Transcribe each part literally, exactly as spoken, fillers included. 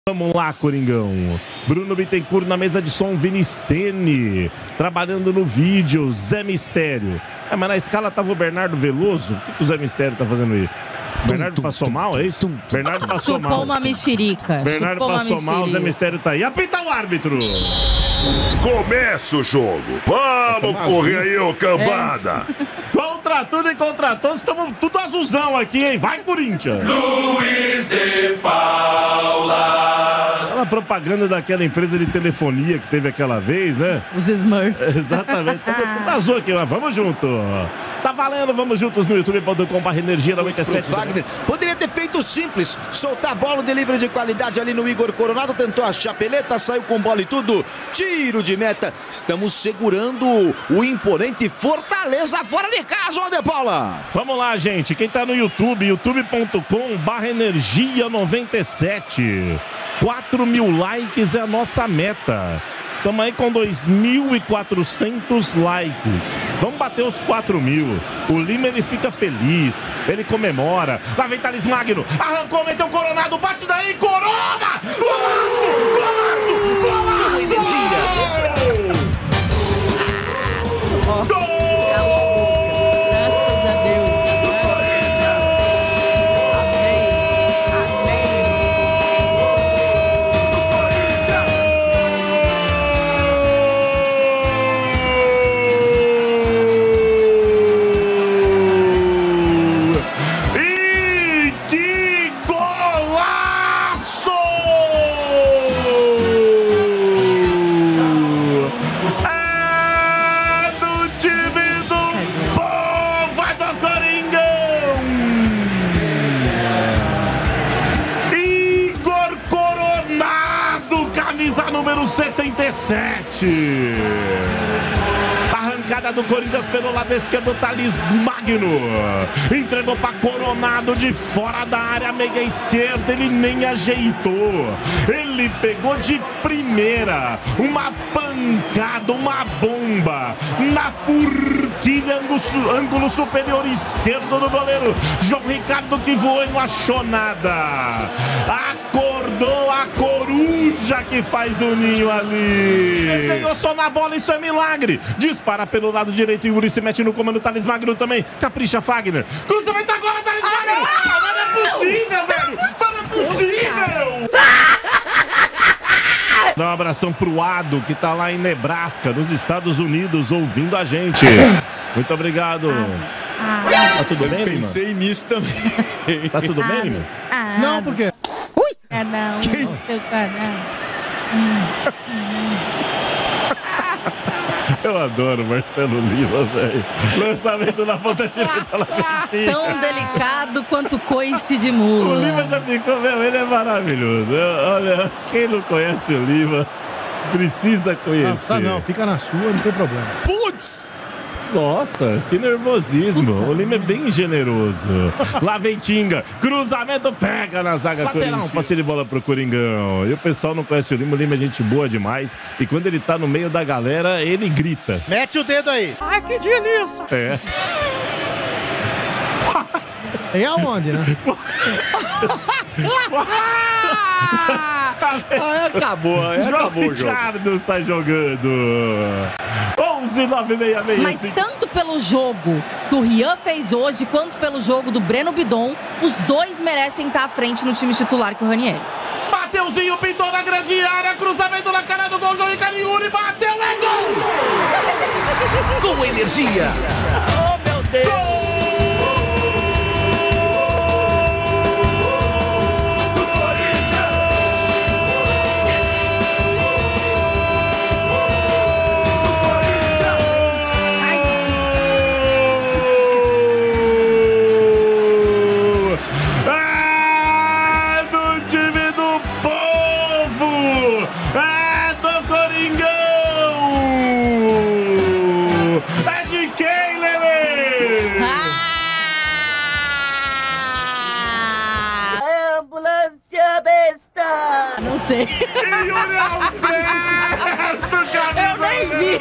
Vamos lá, Coringão. Bruno Bittencourt na mesa de som, Vinicene. Trabalhando no vídeo, Zé Mistério. É, mas na escala tava o Bernardo Veloso. O que o Zé Mistério tá fazendo aí? Bernardo tum, passou tum, mal, é isso? Tum, tum, Bernardo passou Supou mal. Supou uma mexerica. Bernardo Supou passou mal, Zé Mistério tá aí. Apita o árbitro! Começa o jogo. Vamos correr aí, ô cambada. É. Contra tudo e contra todos, estamos tudo azulzão aqui, hein? Vai, Corinthians! Luiz de Paula. Aquela propaganda daquela empresa de telefonia que teve aquela vez, né? Os Smurfs. Exatamente. Tudo azul aqui, mas vamos junto. Tá valendo, vamos juntos no youtube ponto com barra energia noventa e sete. Wagner poderia ter feito simples, soltar a bola, um delivery de qualidade ali no Igor Coronado, tentou a chapeleta, saiu com bola e tudo, tiro de meta. Estamos segurando o imponente Fortaleza fora de casa, onde, Paula? Vamos lá, gente, quem tá no YouTube, youtube ponto com barra energia noventa e sete. quatro mil likes é a nossa meta. Estamos aí com dois mil e quatrocentos likes. Vamos bater os quatro mil. O Lima, ele fica feliz. Ele comemora. Lá vem Thales Magno. Arrancou, meteu o Coronado. Bate daí, Corona! Golaço! Golaço! Golaço! Com energia! Gol! setenta e sete. Arrancada do Corinthians pelo lado esquerdo, Thales Magno. Entregou para Coronado de fora da área, meia esquerda, ele nem ajeitou. Ele pegou de primeira uma pancada, uma bomba na forquilha, ângulo superior esquerdo do goleiro João Ricardo, que voou e não achou nada. Acordou a coruja que faz o ninho ali. Ele pegou só na bola, isso é milagre. Dispara pelo lado direito e o Yuri se mete no comando. Thales Magno também. Capricha, Fagner. Cruzamento agora, Thales Magno. Ah, não é possível, velho. Não é possível. Dá um abração pro Ado, que tá lá em Nebraska, nos Estados Unidos, ouvindo a gente. Muito obrigado. Tá tudo bem, Lima? Pensei nisso também. Tá tudo bem, Lima? Não, por quê? Ui! Ah, não. Quem? Seu canal. Eu adoro Marcelo Lima, velho. Lançamento na ponta direita da Laventinha. Tão delicado quanto coice de mula. O Lima já ficou, meu, ele é maravilhoso. Eu, olha, quem não conhece o Lima, precisa conhecer. Ah, não, fica na sua, não tem problema. Putz! Nossa, que nervosismo. O Lima é bem generoso. Lá vem Tinga. Cruzamento, pega na zaga Corinthians. Passe de bola pro Coringão. E o pessoal não conhece o Lima. O Lima é gente boa demais. E quando ele tá no meio da galera, ele grita. Mete o dedo aí. Ai, que delícia. É. E aonde, né? Aí acabou, aí acabou o jogo. Ricardo sai jogando. onze nove seis seis. Mas tanto pelo jogo que o Rian fez hoje, quanto pelo jogo do Breno Bidon, os dois merecem estar à frente no time titular que o Ranieri. Mateuzinho pintou na grande área, cruzamento na cara do gol, João Ricardo, Yuri bateu, é gol! Com energia. Oh, meu Deus! Gol! Sei. E Yuri Alberto, camisa eu nem vi.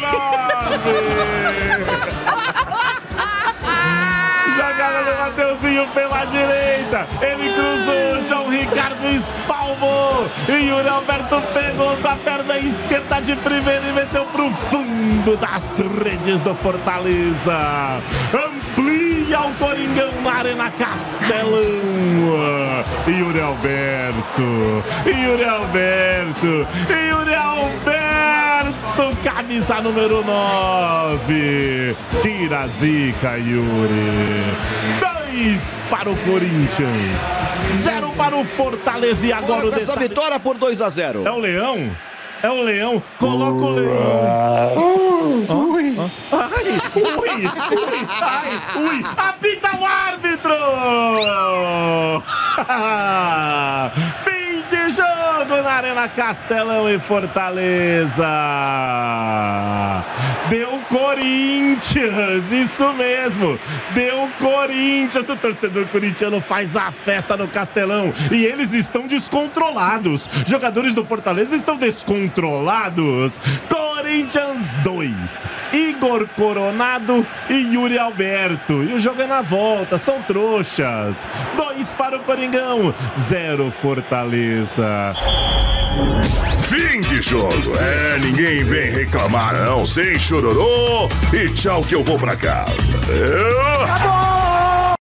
Jogada do Mateuzinho pela direita. Ele cruzou, João Ricardo. Ricardo espalmou e Yuri Alberto pegou com a perna esquerda de primeira e meteu pro fundo das redes do Fortaleza. Amplia o Coringão na Arena Castelão. Yuri Alberto, Yuri Alberto, Yuri Alberto, camisa número nove. Tira a zica, Yuri. Dois para o Corinthians, zero para o Fortaleza. E agora o essa detalhe... vitória por dois a zero. É o Leão? É o Leão? Coloca o Leão. Oh, oh. Ai, ui, ui, ai, ui. Apita o árbitro! Fim de jogo na Arena Castelão e Fortaleza. Deu Corinthians, isso mesmo. Deu Corinthians. O torcedor corintiano faz a festa no Castelão e eles estão descontrolados. Jogadores do Fortaleza estão descontrolados. Corinthians dois, Igor Coronado e Yuri Alberto. E o jogo é na volta, são trouxas. dois para o Coringão, zero Fortaleza. Fim de jogo. É, ninguém vem reclamar não, sem chororô. E tchau que eu vou pra casa. Eu...